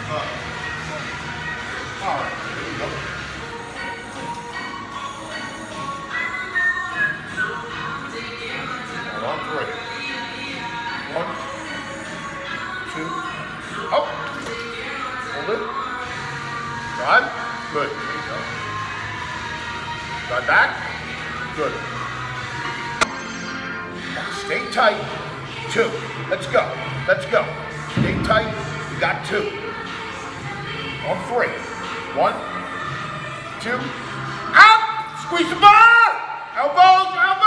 All right, here we go. And on 3. 1, 2, up. Hold it. Drive. Good. There you go. Drive back. Good. Stay tight. 2. Let's go. Let's go. Stay tight. You got 2. On 3. 1, 2. Out. Squeeze the bar. Elbows. Elbows.